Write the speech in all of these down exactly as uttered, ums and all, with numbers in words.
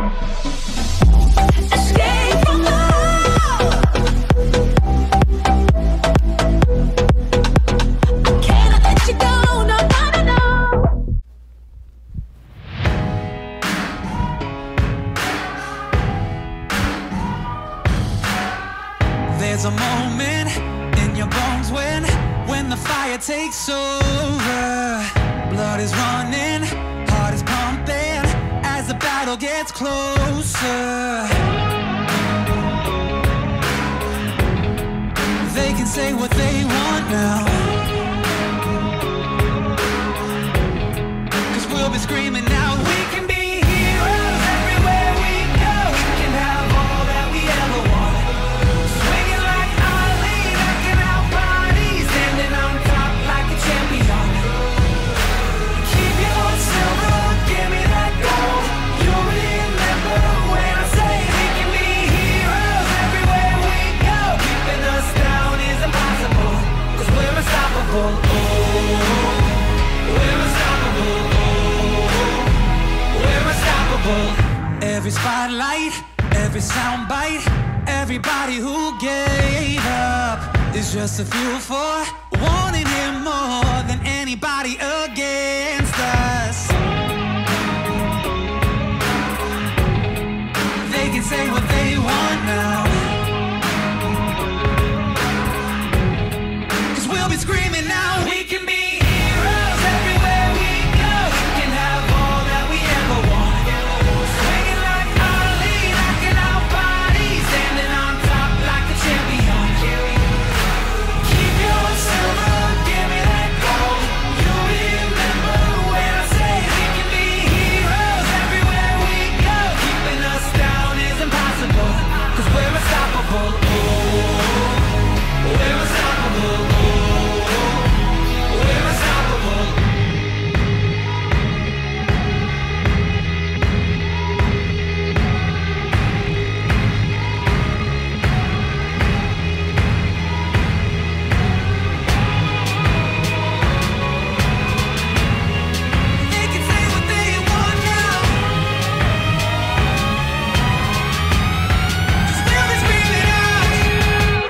Escape from love. I cannot let you go, no, no, no, no. There's a moment in your bones when, when the fire takes over. Blood is running, heart is pumping as the battle gets closer. They can say what they want now, 'cause we'll be screaming now. We can be heroes everywhere we go. We can have all that we ever want. Swinging like Ali, knocking out bodies, standing on top like a champion. Keep your silver, give me that gold. You'll remember when I say we can be heroes everywhere we go. Keeping us down is impossible, 'cause we're unstoppable. Oh, we're unstoppable. Oh, we're unstoppable. Every spotlight, every soundbite, everybody who gave up is just a fuel for wanting him more than anybody against us. They can say what they want now, 'cause we'll be screaming now. We can be heroes everywhere we go. We can have all that we ever want. Swinging like Ali, knocking out bodies, standing on top like a champion. Keep your silver, give me that gold. You'll remember when I say we can be heroes everywhere we go. Keeping us down is impossible, 'cause we're unstoppable. Oh, we're unstoppable. Oh, we're unstoppable. They can say what they want now, 'cause we'll be screaming out.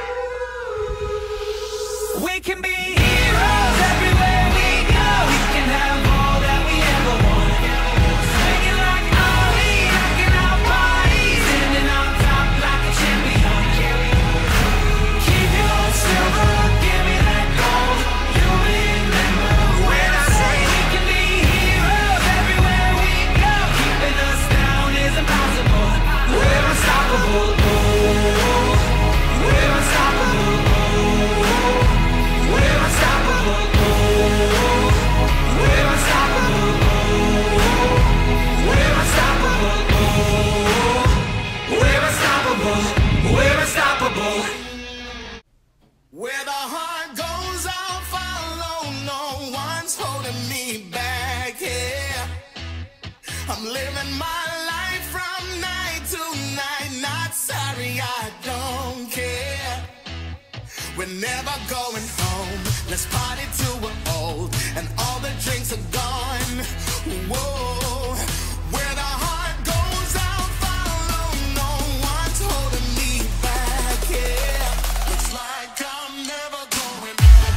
We can be heroes everywhere we go. We can have all that we ever want. Swinging like Ali, knocking out bodies, standing on top like a champion. Keep your silver, give me that gold. You'll remember when I say we can be heroes everywhere we go. Keeping us down is impossible. We're unstoppable. Oh, we're unstoppable. Oh, we're unstoppable. Oh, we're unstoppable. Oh, we're unstoppable. Oh, we're unstoppable. We're unstoppable. Where the heart goes, I'll follow. No one's holding me back here. I'm living my life from night to night. Not sorry, I don't care. We're never going home. Let's party till we're old and all the drinks are gone. Whoa. Where the heart goes, I'll follow. No one's holding me back here. Looks like I'm never going home.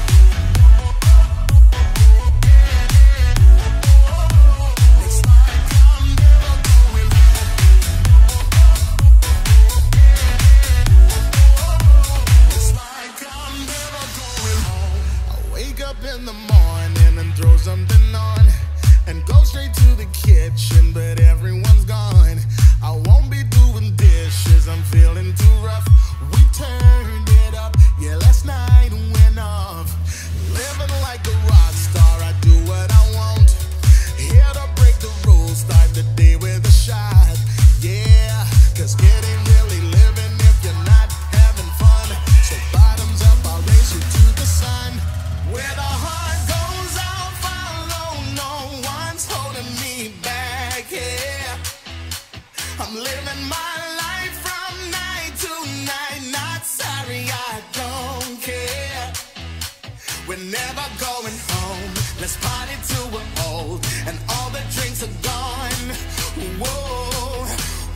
Looks like I'm never going home. Looks like I'm never going home. I wake up in the morning and throw something on and go straight to the kitchen, but everyone's gone. I won't be doing dishes, I'm feeling too rough. We turned it up, yeah, last night went off. Living like a rock star, I do what I want. Here to break the rules, start the day with a shot. Yeah, 'cause it ain't really living if you're not having fun. So bottoms up, I'll race you to the sun. Where the heart goes, I'll follow. No one's holding me back here. I'm living my life from night to night. Not sorry, I don't care. We're never going home. Let's party till we're old and all the drinks are gone. Whoa.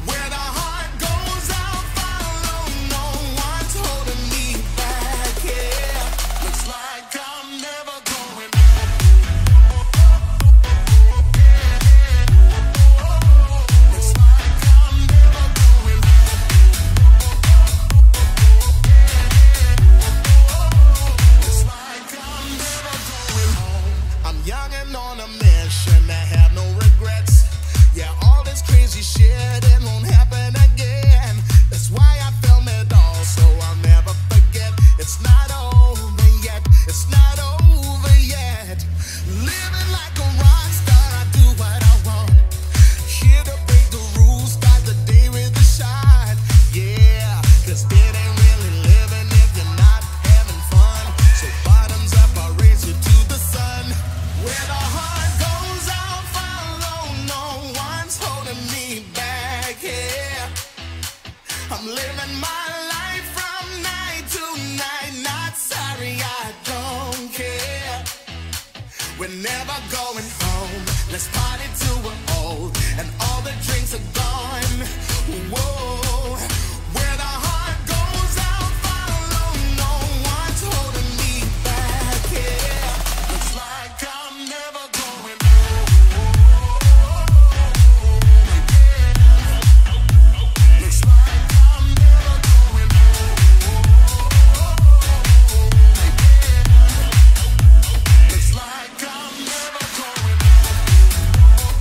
shit, it won't happen again. That's why I film it all, so I'll never forget. It's not over yet, it's not over yet. Living like a rock star, I do what I want. Here to break the rules, start the day with a shot. Yeah, cause it ain't really living if you're not having fun. So bottoms up, I'll raise you to the sun. Where the heart goes, I'll follow. No one's holding me back here. I'm living my life from night to night. Not sorry, I don't care. We're never going home. Let's party till we're old and all the drinks are gone. Whoa, where the heart goes, I'll follow. No one's holding me back here. Looks like I'm never going home. Looks like I'm never going home. Looks like I'm never going home.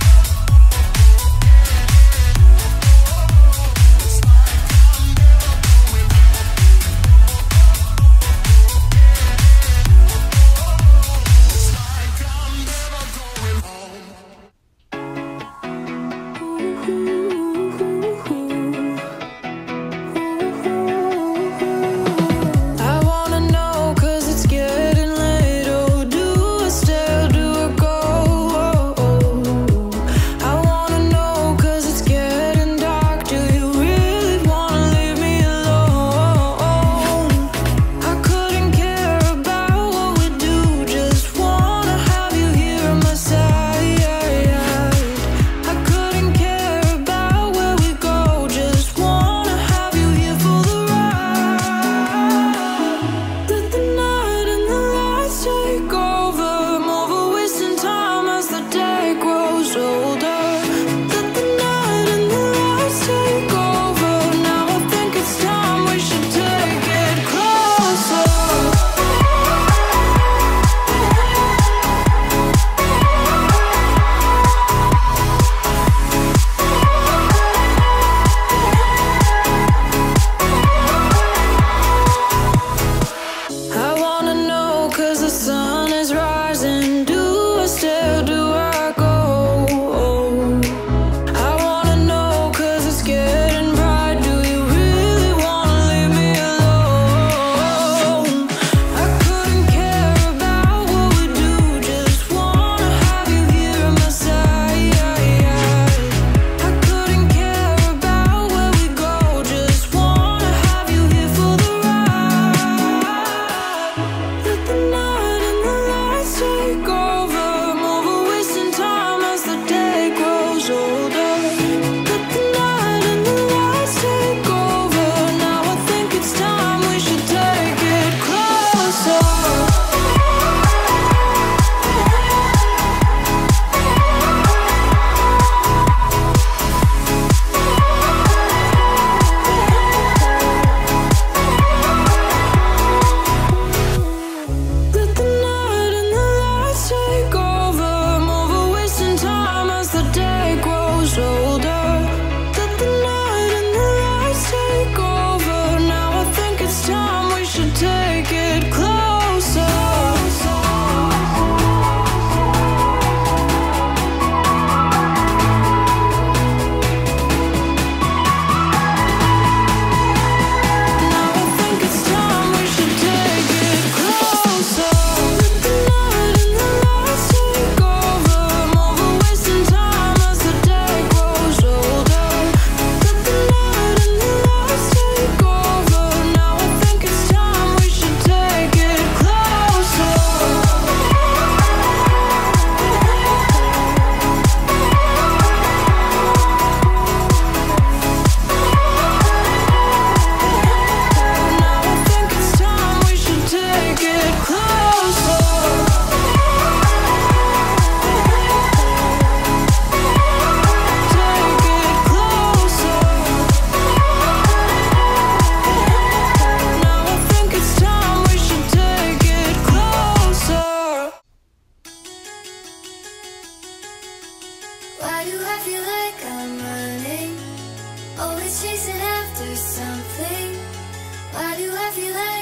Always chasing after something. Why do I feel like